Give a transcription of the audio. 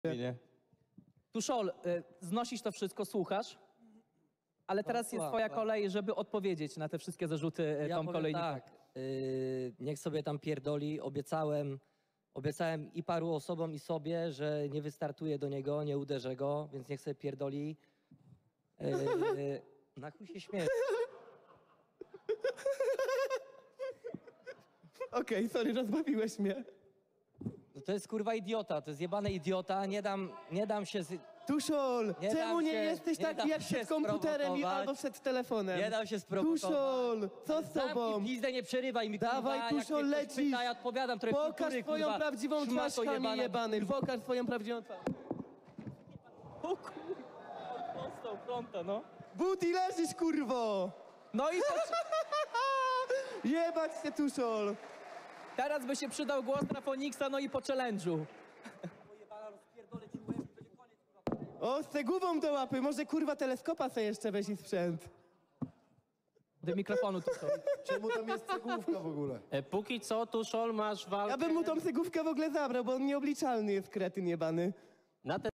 Nie. Tuszol, znosisz to wszystko, słuchasz, ale teraz jest twoja kolej, żeby odpowiedzieć na te wszystkie zarzuty Tom Kolejniku. Tak, niech sobie tam pierdoli. Obiecałem i paru osobom, i sobie, że nie wystartuję do niego, nie uderzę go, więc niech sobie pierdoli. Na chuj się śmieję. Okej, sorry, rozbawiłeś mnie. No to jest kurwa idiota, to jest jebany idiota, nie dam się... Tuszol, Nie czemu dam nie się- jesteś nie taki dam jak się przed komputerem sprowokować. albo przed telefonem? Nie dam się sprowokować. Tuszol, co z tobą? Zamknij pizdę, nie przerywaj mi, Dawaj, kurwa, Tuszol, jak mnie ktoś lecisz. pyta, ja odpowiadam trochę Pokaż kultury, swoją kurwa. prawdziwą twarz, Szmato chamie jebany. Pokaż swoją prawdziwą twarz. O kurwa, dostał fronta, no. Buti, leżysz, kurwo! No i Jebać się, Tuszol! teraz by się przydał głos Trafoniksa, no i po challenge'u. O, z tegówą do łapy, może kurwa teleskopa sobie jeszcze weź i sprzęt. Do mikrofonu, Tuszol. Czemu tam jest cegłówka w ogóle? Póki co, Tuszol, masz walkę Ja bym mu tą cegówkę w ogóle zabrał, bo on nieobliczalny jest, kretyn jebany. na te